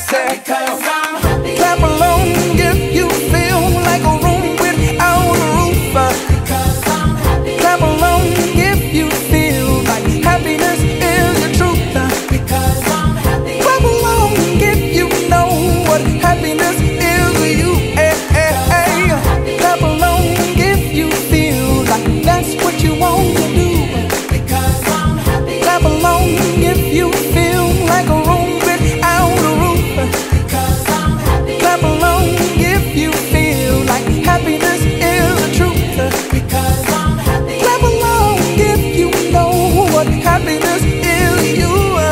say, because I'm happy. Clap along if you feel like a room without a roof. Because I'm happy. Clap along if you feel like happiness is the truth. Because I'm happy. Clap along if you know what happiness is to you. Clap along if you feel like that's what you want to do. Because I'm happy. Clap along if you feel like a room without a roof. Because I'm happy. Clap along if you feel like happiness is the truth. Because I'm happy. Clap along if you know what happiness is to you.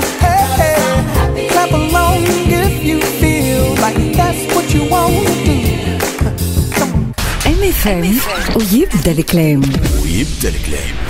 Clap along if you feel like that's what you want to do. MFM ويبدأ الكلام.